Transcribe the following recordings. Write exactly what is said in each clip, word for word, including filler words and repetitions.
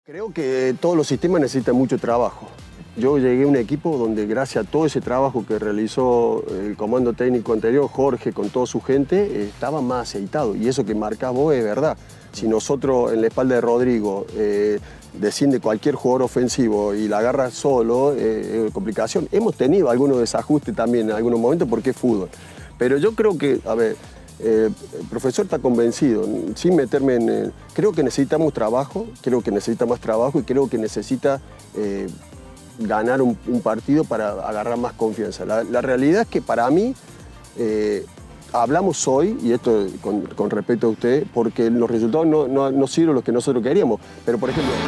Creo que todos los sistemas necesitan mucho trabajo. Yo llegué a un equipo donde gracias a todo ese trabajo que realizó el comando técnico anterior, Jorge, con toda su gente, estaba más aceitado. Y eso que marcás vos es verdad. Si nosotros en la espalda de Rodrigo eh, desciende cualquier jugador ofensivo y la agarra solo, eh, es complicación. Hemos tenido algunos desajustes también en algunos momentos porque es fútbol. Pero yo creo que, a ver, Eh, el profesor está convencido, sin meterme en... El, creo que necesitamos trabajo, creo que necesita más trabajo y creo que necesita eh, ganar un, un partido para agarrar más confianza. La, la realidad es que para mí, eh, hablamos hoy, y esto con, con respeto a usted, porque los resultados no, no, no sirven los que nosotros queríamos, pero por ejemplo...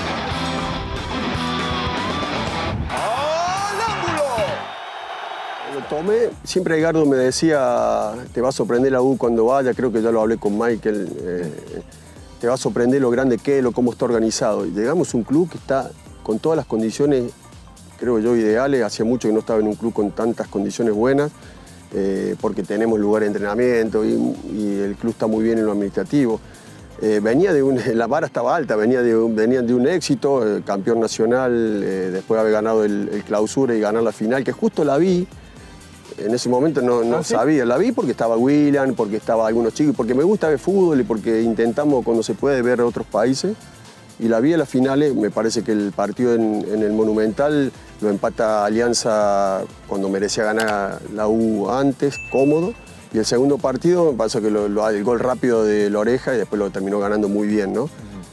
Tomé, siempre Edgardo me decía, te va a sorprender la U cuando vaya, creo que ya lo hablé con Michael, eh, te va a sorprender lo grande que es, lo cómo está organizado. Y llegamos a un club que está con todas las condiciones, creo yo, ideales. Hacía mucho que no estaba en un club con tantas condiciones buenas, eh, porque tenemos lugar de entrenamiento y, y el club está muy bien en lo administrativo. Eh, venía de un, la vara estaba alta, venía de un, venían de un éxito, eh, campeón nacional, eh, después de haber ganado el, el clausura y ganar la final, que justo la vi. En ese momento no, no ¿Ah, sí? sabía, la vi porque estaba William, porque estaba algunos chicos, porque me gusta ver fútbol y porque intentamos cuando se puede ver otros países. Y la vi a las finales, me parece que el partido en, en el Monumental lo empata Alianza cuando merecía ganar la U antes, cómodo. Y el segundo partido, me parece que lo, lo, el gol rápido de la Oreja y después lo terminó ganando muy bien, ¿no? Uh-huh.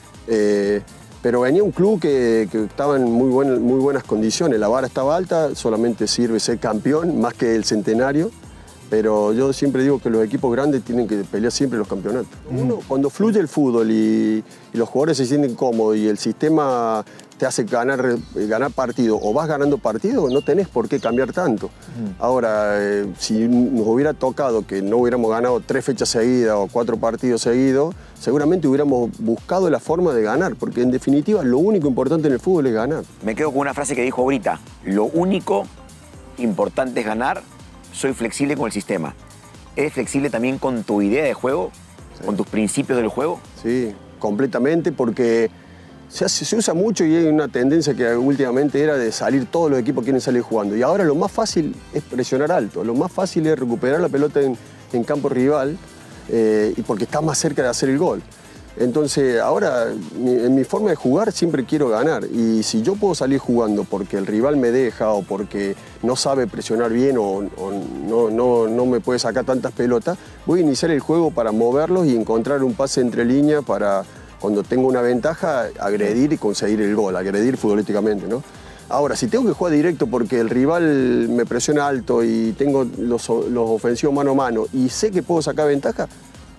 eh, Pero venía un club que, que estaba en muy, buen, muy buenas condiciones. La vara estaba alta, solamente sirve ser campeón, más que el centenario. Pero yo siempre digo que los equipos grandes tienen que pelear siempre los campeonatos. Mm. Uno, cuando fluye el fútbol y, y los jugadores se sienten cómodos y el sistema te hace ganar, ganar partido o vas ganando partido, no tenés por qué cambiar tanto. Mm. Ahora, eh, si nos hubiera tocado que no hubiéramos ganado tres fechas seguidas o cuatro partidos seguidos, seguramente hubiéramos buscado la forma de ganar, porque en definitiva lo único importante en el fútbol es ganar. Me quedo con una frase que dijo ahorita: lo único importante es ganar. Soy flexible con el sistema. ¿Eres flexible también con tu idea de juego? Sí. ¿Con tus principios del juego? Sí, completamente, porque se, hace, se usa mucho y hay una tendencia que últimamente era de salir, todos los equipos quieren salir jugando. Y ahora lo más fácil es presionar alto, lo más fácil es recuperar la pelota en, en campo rival, eh, y porque está más cerca de hacer el gol. Entonces, ahora, mi, en mi forma de jugar siempre quiero ganar. Y si yo puedo salir jugando porque el rival me deja o porque no sabe presionar bien o, o no, no, no me puede sacar tantas pelotas, voy a iniciar el juego para moverlos y encontrar un pase entre líneas para, cuando tengo una ventaja, agredir y conseguir el gol, agredir futbolísticamente, ¿no? Ahora, si tengo que jugar directo porque el rival me presiona alto y tengo los, los ofensivos mano a mano y sé que puedo sacar ventaja,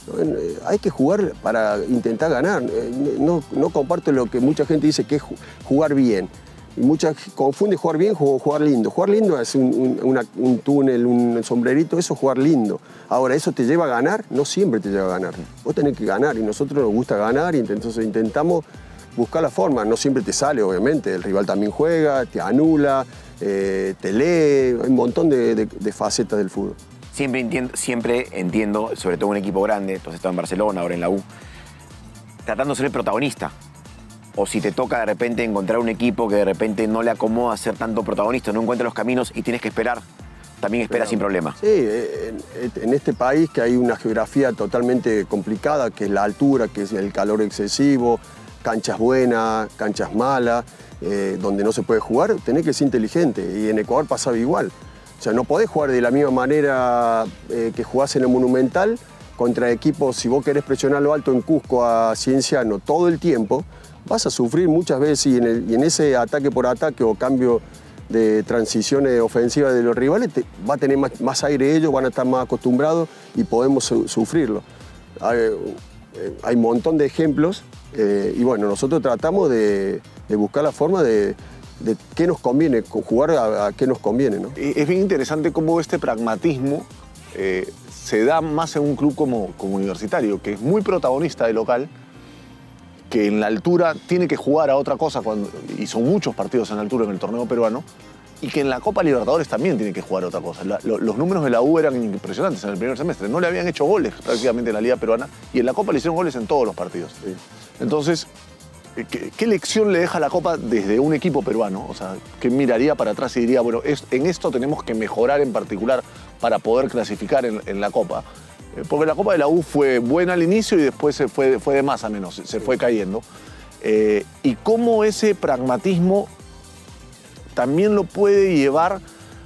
hay que jugar para intentar ganar. No, no comparto lo que mucha gente dice que es jugar bien. Y mucha confunde jugar bien con jugar lindo. Jugar lindo es un, un, una, un túnel, un sombrerito, eso es jugar lindo. Ahora, ¿eso te lleva a ganar? No siempre te lleva a ganar. Vos tenés que ganar y nosotros nos gusta ganar y entonces intentamos buscar la forma. No siempre te sale, obviamente. El rival también juega, te anula, eh, te lee. Hay un montón de, de, de facetas del fútbol. Siempre entiendo, siempre entiendo, sobre todo un equipo grande, entonces estaba en Barcelona, ahora en la U, tratando de ser el protagonista. O si te toca de repente encontrar un equipo que de repente no le acomoda ser tanto protagonista, no encuentra los caminos y tienes que esperar, también espera Pero, sin problema. Sí, en, en este país que hay una geografía totalmente complicada, que es la altura, que es el calor excesivo, canchas buenas, canchas malas, eh, donde no se puede jugar, tenés que ser inteligente. Y en Ecuador pasaba igual. O sea, no podés jugar de la misma manera eh, que jugás en el Monumental contra equipos. Si vos querés presionar lo alto en Cusco a Cienciano todo el tiempo, vas a sufrir muchas veces y en, el, y en ese ataque por ataque o cambio de transiciones ofensivas de los rivales te, va a tener más, más aire ellos, van a estar más acostumbrados y podemos su, sufrirlo. Hay, hay un montón de ejemplos eh, y bueno, nosotros tratamos de, de buscar la forma de... de qué nos conviene, jugar a, a qué nos conviene, ¿no? Es bien interesante cómo este pragmatismo eh, se da más en un club como, como Universitario, que es muy protagonista de local, que en la altura tiene que jugar a otra cosa, cuando, y son muchos partidos en la altura en el torneo peruano, y que en la Copa Libertadores también tiene que jugar a otra cosa. La, lo, los números de la U eran impresionantes en el primer semestre, no le habían hecho goles prácticamente en la Liga Peruana, y en la Copa le hicieron goles en todos los partidos. Sí. Entonces, ¿qué, ¿qué lección le deja la Copa desde un equipo peruano? O sea, ¿qué miraría para atrás y diría, bueno, es, en esto tenemos que mejorar en particular para poder clasificar en, en la Copa? Eh, porque la Copa de la U fue buena al inicio y después se fue, fue de más a menos, se fue cayendo. Eh, y cómo ese pragmatismo también lo puede llevar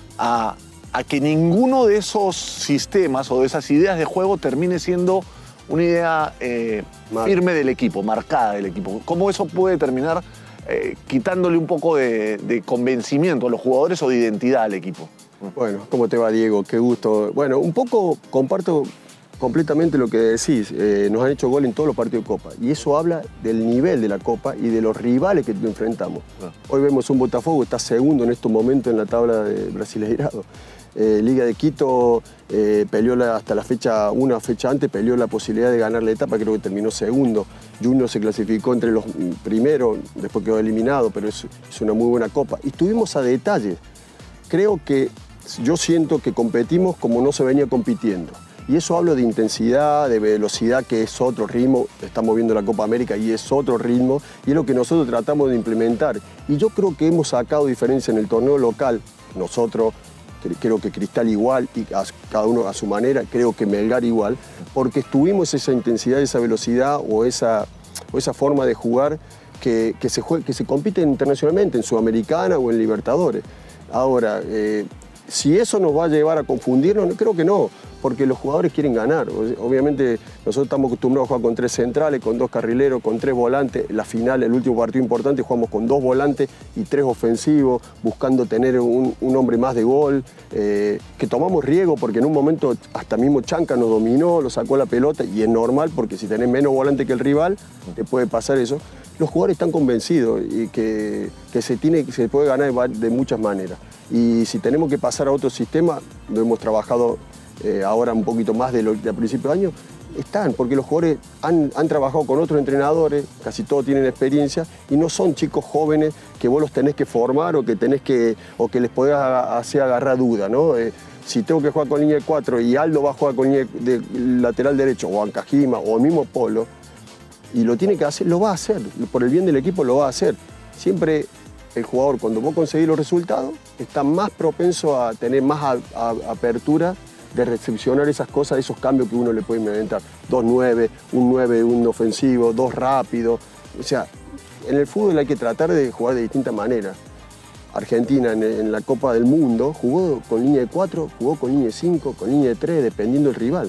a, a que ninguno de esos sistemas o de esas ideas de juego termine siendo una idea eh, firme del equipo, marcada del equipo. ¿Cómo eso puede terminar eh, quitándole un poco de, de convencimiento a los jugadores o de identidad al equipo? Bueno, ¿cómo te va, Diego? Qué gusto. Bueno, un poco comparto completamente lo que decís. Eh, nos han hecho gol en todos los partidos de Copa. Y eso habla del nivel de la Copa y de los rivales que enfrentamos. Ah. Hoy vemos un Botafogo, está segundo en estos momentos en la tabla de Brasileirado. Eh, Liga de Quito eh, peleó la, hasta la fecha, una fecha antes, peleó la posibilidad de ganar la etapa, creo que terminó segundo. Junior se clasificó entre los primeros, después quedó eliminado, pero es, es una muy buena Copa. Y estuvimos a detalle. Creo que yo siento que competimos como no se venía compitiendo. Y eso hablo de intensidad, de velocidad, que es otro ritmo. Estamos viendo la Copa América y es otro ritmo. Y es lo que nosotros tratamos de implementar. Y yo creo que hemos sacado diferencia en el torneo local. Nosotros, creo que Cristal igual, y a, cada uno a su manera, creo que Melgar igual, porque estuvimos esa intensidad, esa velocidad o esa, o esa forma de jugar que, que, se juega, que se compite internacionalmente, en Sudamericana o en Libertadores. Ahora, eh, si eso nos va a llevar a confundirnos, creo que no, porque los jugadores quieren ganar. Obviamente nosotros estamos acostumbrados a jugar con tres centrales, con dos carrileros, con tres volantes. La final, el último partido importante, jugamos con dos volantes y tres ofensivos, buscando tener un, un hombre más de gol, eh, que tomamos riesgo porque en un momento hasta mismo Chanca nos dominó, lo sacó la pelota y es normal porque si tenés menos volante que el rival, te puede pasar eso. Los jugadores están convencidos y que, que se, tiene, se puede ganar de muchas maneras. Y si tenemos que pasar a otro sistema, lo hemos trabajado eh, ahora un poquito más de, lo, de a principio de año, están, porque los jugadores han, han trabajado con otros entrenadores, casi todos tienen experiencia, y no son chicos jóvenes que vos los tenés que formar o que, tenés que, o que les podés hacer agarrar duda, ¿no? Eh, si tengo que jugar con línea de cuatro y Aldo va a jugar con línea de lateral derecho, o Ancajima, o el mismo Polo, y lo tiene que hacer, lo va a hacer, por el bien del equipo lo va a hacer. Siempre el jugador, cuando vos conseguís los resultados, está más propenso a tener más a, a, apertura de recepcionar esas cosas, esos cambios que uno le puede inventar. Dos nueve, un nueve, un ofensivo, dos rápidos. O sea, en el fútbol hay que tratar de jugar de distintas maneras. Argentina en, en la Copa del Mundo jugó con línea de cuatro, jugó con línea de cinco, con línea de tres, dependiendo del rival.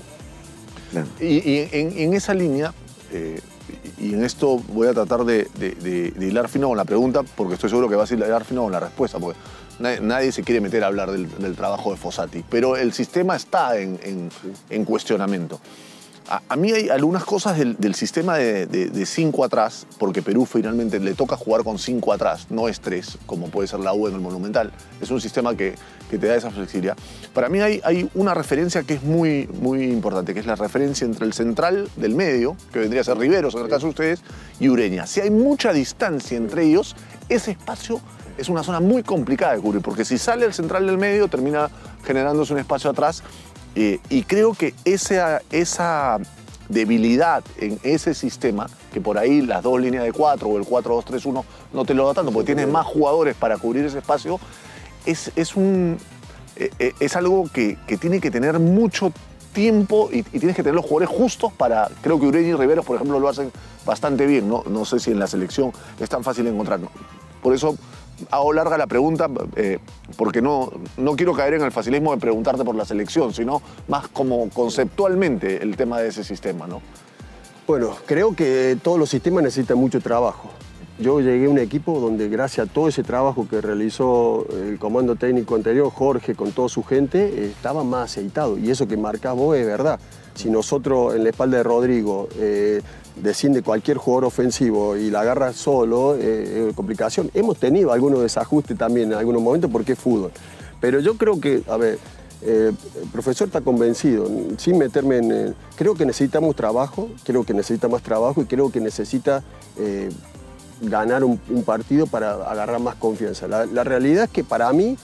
Y, y en, en esa línea, eh, y en esto voy a tratar de, de, de, de hilar fino con la pregunta, porque estoy seguro que vas a hilar fino con la respuesta, porque nadie, nadie se quiere meter a hablar del, del trabajo de Fossati, pero el sistema está en, en, en cuestionamiento. A, a mí hay algunas cosas del, del sistema de, de, de cinco atrás, porque Perú finalmente le toca jugar con cinco atrás, no es tres, como puede ser la U en el Monumental. Es un sistema que, que te da esa flexibilidad. Para mí hay, hay una referencia que es muy, muy importante, que es la referencia entre el central del medio, que vendría a ser Riveros en el caso de ustedes, y Ureña. Si hay mucha distancia entre ellos, ese espacio es una zona muy complicada de cubrir, porque si sale el central del medio, termina generándose un espacio atrás. Eh, y creo que esa, esa debilidad en ese sistema, que por ahí las dos líneas de cuatro o el cuatro dos tres uno no te lo da tanto, porque tienes más jugadores para cubrir ese espacio, es, es, un, eh, es algo que, que tiene que tener mucho tiempo y, y tienes que tener los jugadores justos para... Creo que Ureña y Riveros, por ejemplo, lo hacen bastante bien, ¿no? No sé si en la selección es tan fácil encontrarlo. Por eso hago larga la pregunta, eh, porque no, no quiero caer en el facilismo de preguntarte por la selección, sino más como conceptualmente el tema de ese sistema, ¿no? Bueno, creo que todos los sistemas necesitan mucho trabajo. Yo llegué a un equipo donde gracias a todo ese trabajo que realizó el comando técnico anterior, Jorge, con toda su gente, estaba más aceitado. Y eso que marcás vos es verdad. Si nosotros en la espalda de Rodrigo eh, desciende cualquier jugador ofensivo y la agarra solo, eh, es complicación. Hemos tenido algunos desajustes también en algunos momentos porque es fútbol. Pero yo creo que, a ver, eh, el profesor está convencido, sin meterme en... Eh, creo que necesitamos trabajo, creo que necesita más trabajo y creo que necesita eh, ganar un, un partido para agarrar más confianza. La, la realidad es que para mí...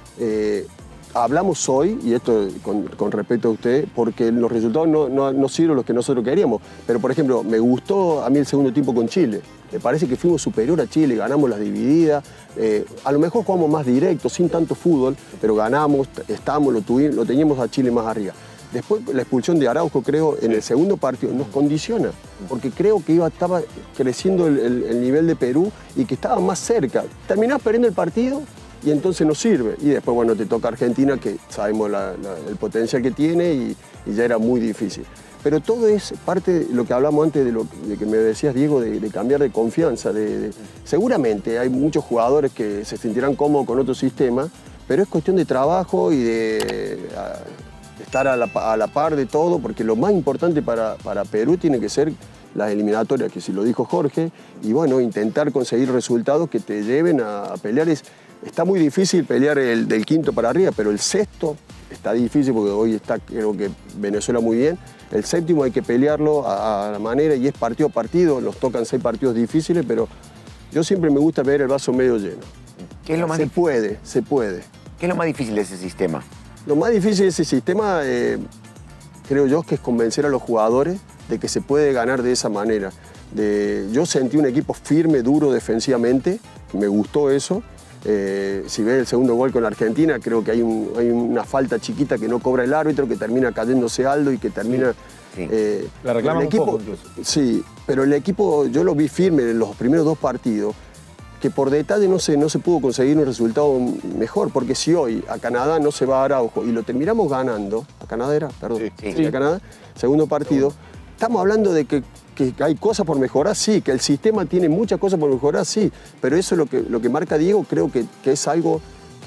Eh, hablamos hoy, y esto con, con respecto a usted, porque los resultados no, no, no sirven los que nosotros queríamos. Pero, por ejemplo, me gustó a mí el segundo tiempo con Chile. Me parece que fuimos superior a Chile, ganamos las divididas. Eh, a lo mejor jugamos más directo, sin tanto fútbol, pero ganamos, estamos, lo, tuvimos, lo teníamos a Chile más arriba. Después la expulsión de Araujo, creo, en el segundo partido nos condiciona, porque creo que iba, estaba creciendo el, el, el nivel de Perú y que estaba más cerca. Terminás perdiendo el partido y entonces no sirve. Y después, bueno, te toca Argentina, que sabemos la, la, el potencial que tiene y, y ya era muy difícil. Pero todo es parte de lo que hablamos antes de lo de que me decías, Diego, de, de cambiar de confianza. De, de, seguramente hay muchos jugadores que se sentirán cómodos con otro sistema, pero es cuestión de trabajo y de a, estar a la, a la par de todo, porque lo más importante para, para Perú tiene que ser las eliminatorias, que si lo dijo Jorge, y bueno, intentar conseguir resultados que te lleven a, a pelear. Es, está muy difícil pelear el del quinto para arriba, pero el sexto está difícil porque hoy está, creo que Venezuela muy bien. El séptimo hay que pelearlo a, a la manera y es partido a partido. Nos tocan seis partidos difíciles, pero yo siempre me gusta ver el vaso medio lleno. ¿Qué es lo más se difícil? puede, se puede. ¿Qué es lo más difícil de ese sistema? Lo más difícil de ese sistema, eh, creo yo, es que es convencer a los jugadores de que se puede ganar de esa manera. De, yo sentí un equipo firme, duro defensivamente, me gustó eso. Eh, si ves el segundo gol con Argentina, creo que hay, un, hay una falta chiquita que no cobra el árbitro, que termina cayéndose Aldo y que termina... Sí. Eh, La reclaman el equipo, un poco incluso. Sí, pero el equipo yo lo vi firme en los primeros dos partidos, que por detalle no se, no se pudo conseguir un resultado mejor, porque si hoy a Canadá no se va a Araujo y lo terminamos ganando, a Canadá era, perdón, Sí, sí, a Canadá, segundo partido, estamos hablando de que, que hay cosas por mejorar, sí, que el sistema tiene muchas cosas por mejorar, sí, pero eso es lo que, lo que marca Diego, creo que, que es algo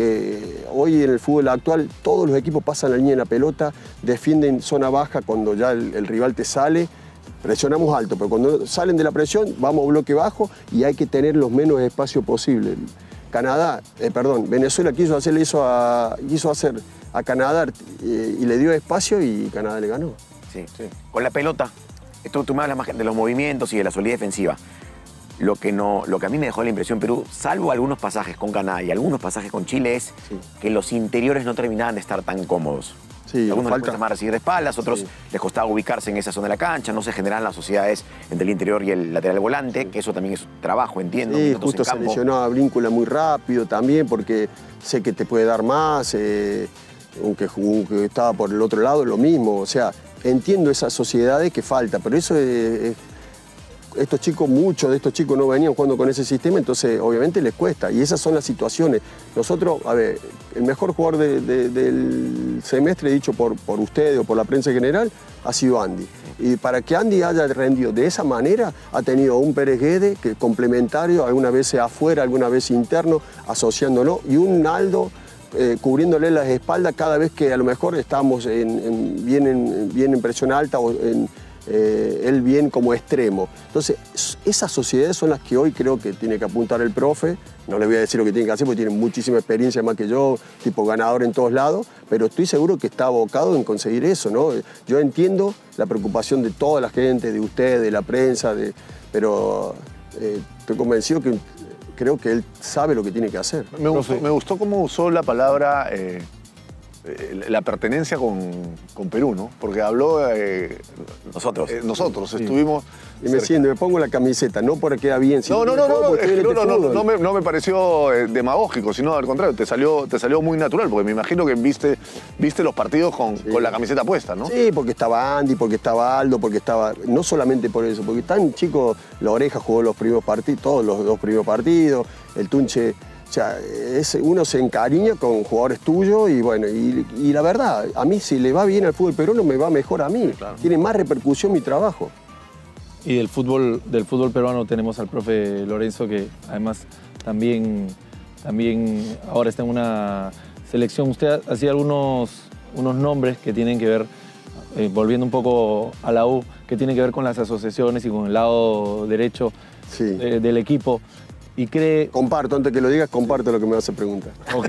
que hoy en el fútbol actual todos los equipos pasan la línea de la pelota, defienden zona baja cuando ya el, el rival te sale, presionamos alto, pero cuando salen de la presión vamos a bloque bajo y hay que tener los menos espacios posibles. Canadá, eh, perdón, Venezuela quiso hacer eso a, quiso hacer a Canadá eh, y le dio espacio y Canadá le ganó. Sí. Sí. Con la pelota, esto, tú me hablas más de los movimientos y de la solidez defensiva. Lo que, no, lo que a mí me dejó la impresión Perú, salvo algunos pasajes con Canadá y algunos pasajes con Chile, es sí. que los interiores no terminaban de estar tan cómodos. Sí, algunos falta... les cuesta más recibir de espaldas, otros sí. les costaba ubicarse en esa zona de la cancha, no se generan las sociedades entre el interior y el lateral volante, sí. que eso también es trabajo, entiendo. Sí, justo en se campo. lesionó a Víncula muy rápido también, porque sé que te puede dar más, eh, aunque, aunque estaba por el otro lado, lo mismo. O sea, entiendo esas sociedades que falta, pero eso es, es estos chicos, muchos de estos chicos no venían jugando con ese sistema, entonces obviamente les cuesta. Y esas son las situaciones. Nosotros, a ver, el mejor jugador de, de, del semestre, dicho por, por ustedes o por la prensa en general, ha sido Andy. Y para que Andy haya rendido de esa manera, ha tenido un Pérez Guedes, que es complementario, algunas veces afuera, algunas veces interno, asociándolo, y un Aldo eh, cubriéndole las espaldas cada vez que a lo mejor estamos en, en, bien, en, bien en presión alta o en... Eh, él bien como extremo. Entonces, esas sociedades son las que hoy creo que tiene que apuntar el profe. No le voy a decir lo que tiene que hacer porque tiene muchísima experiencia más que yo, tipo ganador en todos lados, pero estoy seguro que está abocado en conseguir eso, ¿no? Yo entiendo la preocupación de toda la gente, de usted, de la prensa, de, pero eh, estoy convencido que creo que él sabe lo que tiene que hacer. Me gustó, me gustó cómo usó la palabra... Eh... la pertenencia con, con Perú, ¿no? Porque habló... Eh, nosotros. Eh, nosotros sí. estuvimos... Y me siento, me pongo la camiseta, no porque queda bien. No, no, no, no, no, no, no, no, me, no me pareció eh, demagógico, sino al contrario, te salió, te salió muy natural, porque me imagino que viste, viste los partidos con, sí. con la camiseta puesta, ¿no? Sí, porque estaba Andy, porque estaba Aldo, porque estaba... No solamente por eso, porque tan chico, La Oreja jugó los primeros partidos, todos los dos primeros partidos, el Tunche... O sea, es, uno se encariña con jugadores tuyos y bueno, y, y la verdad, a mí si le va bien al fútbol peruano me va mejor a mí. Claro. Tiene más repercusión mi trabajo. Y del fútbol, del fútbol peruano tenemos al profe Lorenzo, que además también, también ahora está en una selección. Usted hacía algunos unos nombres que tienen que ver, eh, volviendo un poco a la U, que tienen que ver con las asociaciones y con el lado derecho sí. de, del equipo. Y cree... Comparto, antes que lo digas, comparto lo que me vas a preguntar. Okay.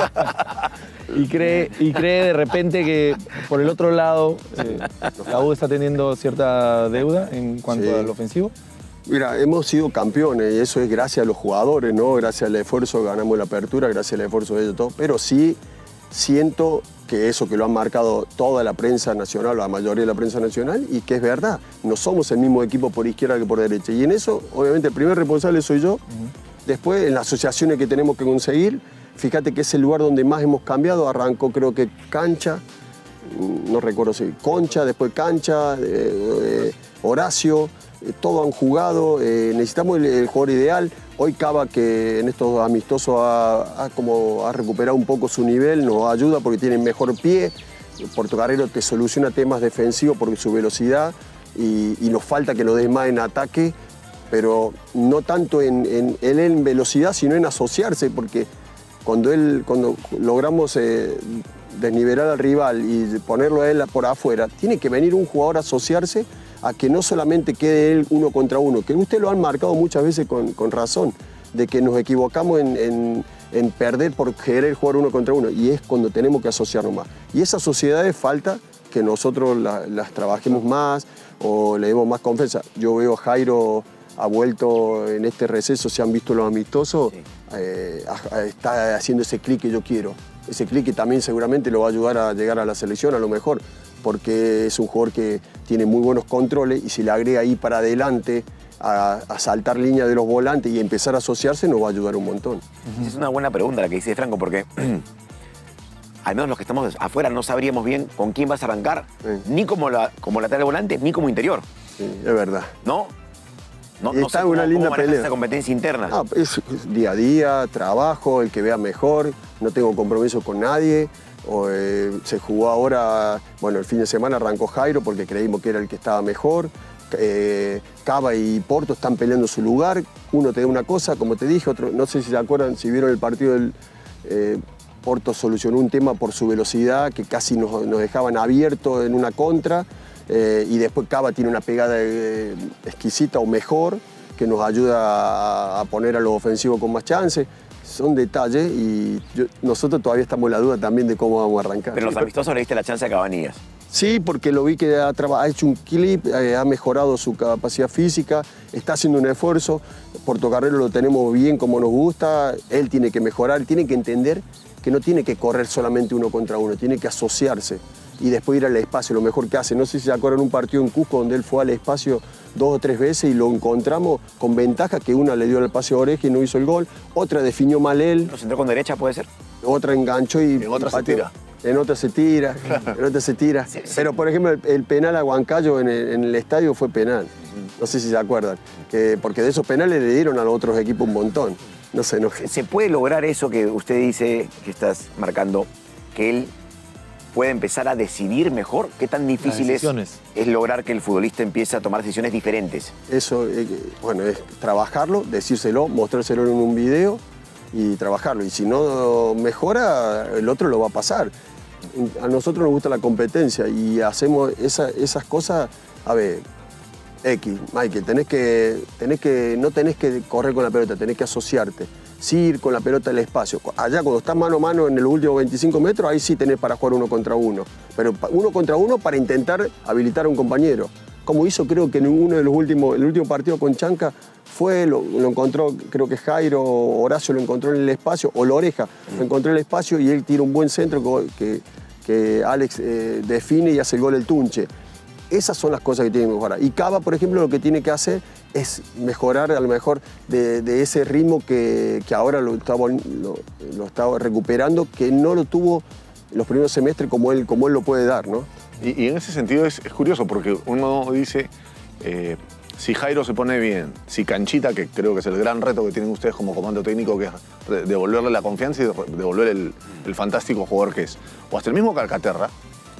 y, cree, y cree de repente que por el otro lado eh, la U está teniendo cierta deuda en cuanto sí. al ofensivo. Mira, hemos sido campeones y eso es gracias a los jugadores, ¿no? Gracias al esfuerzo ganamos la apertura, gracias al esfuerzo de ellos todo. Pero sí siento que eso que lo han marcado toda la prensa nacional, la mayoría de la prensa nacional, y que es verdad, no somos el mismo equipo por izquierda que por derecha. Y en eso, obviamente, el primer responsable soy yo. Uh-huh. Después, en las asociaciones que tenemos que conseguir, fíjate que es el lugar donde más hemos cambiado. Arrancó, creo que cancha, no recuerdo si Concha, después cancha, eh, eh, Horacio, eh, todos han jugado, eh, necesitamos el, el jugador ideal. Hoy Cava, que en estos amistosos ha, ha, como, ha recuperado un poco su nivel, nos ayuda porque tiene mejor pie. Portocarrero te soluciona temas defensivos por su velocidad y, y nos falta que lo des más en ataque, pero no tanto en, en, él en velocidad, sino en asociarse, porque cuando, él, cuando logramos eh, desnivelar al rival y ponerlo a él por afuera, tiene que venir un jugador a asociarse a que no solamente quede él uno contra uno, que usted lo han marcado muchas veces con, con razón, de que nos equivocamos en, en, en perder por querer jugar uno contra uno, y es cuando tenemos que asociarnos más. Y esas sociedades falta que nosotros la, las trabajemos más o le demos más confianza. Yo veo a Jairo ha vuelto en este receso, se han visto los amistosos, sí. eh, está haciendo ese clic que yo quiero. Ese clic que también seguramente lo va a ayudar a llegar a la selección a lo mejor, porque es un jugador que tiene muy buenos controles y si le agrega ahí para adelante a, a saltar línea de los volantes y empezar a asociarse, nos va a ayudar un montón. Uh-huh. Es una buena pregunta la que dice Franco, porque al menos los que estamos afuera no sabríamos bien con quién vas a arrancar, sí. ni como, la, como lateral volante, ni como interior. Sí, es verdad. ¿No? No, y no está sé cómo, una linda cómo pelea. Esa competencia interna. No, es, es día a día, trabajo, el que vea mejor, no tengo compromiso con nadie. O, eh, se jugó ahora, bueno, el fin de semana arrancó Jairo porque creímos que era el que estaba mejor. Eh, Cava y Porto están peleando su lugar. Uno te da una cosa, como te dije, otro, no sé si se acuerdan, si vieron el partido del eh, Porto solucionó un tema por su velocidad que casi nos, nos dejaban abiertos en una contra. Eh, y después Cava tiene una pegada eh, exquisita o mejor que nos ayuda a, a poner a los ofensivos con más chances. Son detalles y yo, nosotros todavía estamos en la duda también de cómo vamos a arrancar. Pero los amistosos le diste la chance a Cabanillas. Sí, porque lo vi que ha, ha hecho un clip, eh, ha mejorado su capacidad física, está haciendo un esfuerzo. Portocarrero lo tenemos bien como nos gusta, él tiene que mejorar, tiene que entender que no tiene que correr solamente uno contra uno, tiene que asociarse y después ir al espacio, lo mejor que hace. No sé si se acuerdan un partido en Cusco donde él fue al espacio dos o tres veces y lo encontramos con ventaja, que una le dio el espacio a Oreja y no hizo el gol, otra definió mal él. ¿Los entró con derecha, puede ser? Otra enganchó y... En otra se tira. En otra se tira, en otra se tira. Sí, sí. Pero, por ejemplo, el, el penal a Huancayo en el, en el estadio fue penal. No sé si se acuerdan. Que, porque de esos penales le dieron a los otros equipos un montón. No sé, no. ¿Se puede lograr eso que usted dice, que estás marcando, que él puede empezar a decidir mejor? ¿Qué tan difícil es, es lograr que el futbolista empiece a tomar decisiones diferentes? Eso, eh, bueno, es trabajarlo, decírselo, mostrárselo en un video y trabajarlo. Y si no mejora, el otro lo va a pasar. A nosotros nos gusta la competencia y hacemos esa, esas cosas. A ver, X, Michael, tenés que, tenés que, no tenés que correr con la pelota, tenés que asociarte. Sí, ir con la pelota al espacio. Allá cuando estás mano a mano en los últimos veinticinco metros, ahí sí tenés para jugar uno contra uno. Pero uno contra uno para intentar habilitar a un compañero. Como hizo creo que en uno de los últimos, el último partido con Chanca, fue, lo, lo encontró, creo que Jairo, Horacio lo encontró en el espacio, o Loreja lo encontró en el espacio y él tira un buen centro que, que Alex eh, define y hace el gol el Tunche. Esas son las cosas que tiene que mejorar. Y Cava, por ejemplo, lo que tiene que hacer es mejorar a lo mejor de, de ese ritmo que, que ahora lo está, lo, lo está recuperando, que no lo tuvo los primeros semestres como él, como él lo puede dar, ¿no? Y, y en ese sentido es, es curioso porque uno dice, eh, si Jairo se pone bien, si Canchita, que creo que es el gran reto que tienen ustedes como comando técnico, que es devolverle la confianza y devolver el, el fantástico jugador que es, o hasta el mismo Calcaterra,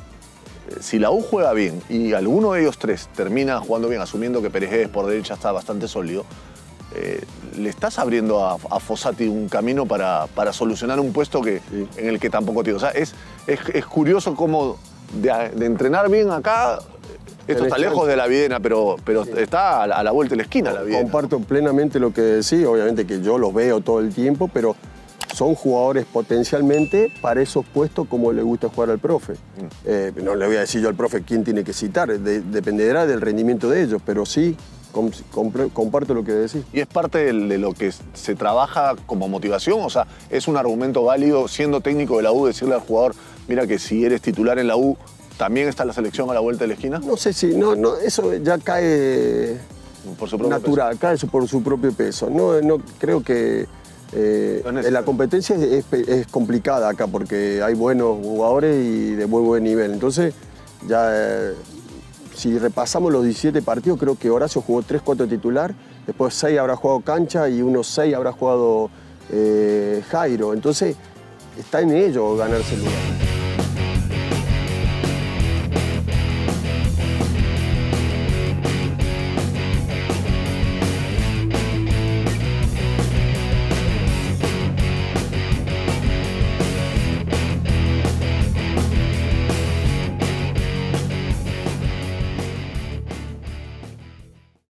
si la U juega bien y alguno de ellos tres termina jugando bien, asumiendo que Pérez por derecha está bastante sólido, eh, le estás abriendo a, a Fossati un camino para, para solucionar un puesto que, sí. en el que tampoco tiene. O sea, es, es, es curioso cómo de, de entrenar bien acá, esto está lejos de la Videna, pero, pero sí. está a la, a la vuelta de la esquina la Videna. Comparto plenamente lo que decís, obviamente que yo los veo todo el tiempo, pero son jugadores potencialmente para esos puestos como le gusta jugar al profe. Mm. Eh, no le voy a decir yo al profe quién tiene que citar, de, dependerá del rendimiento de ellos, pero sí com, com, comparto lo que decís. ¿Y es parte de, de lo que se trabaja como motivación? O sea, ¿es un argumento válido siendo técnico de la U decirle al jugador, mira que si eres titular en la U, también está la selección a la vuelta de la esquina? No sé si, no, no, eso ya cae Por su propio natural, peso. cae por su propio peso. No, no creo que eh, No es la competencia es, es, es complicada acá porque hay buenos jugadores y de muy buen nivel. Entonces, ya eh, si repasamos los diecisiete partidos, creo que Horacio jugó tres cuatro titular, después seis habrá jugado cancha y unos seis habrá jugado eh, Jairo. Entonces, está en ello ganarse el lugar.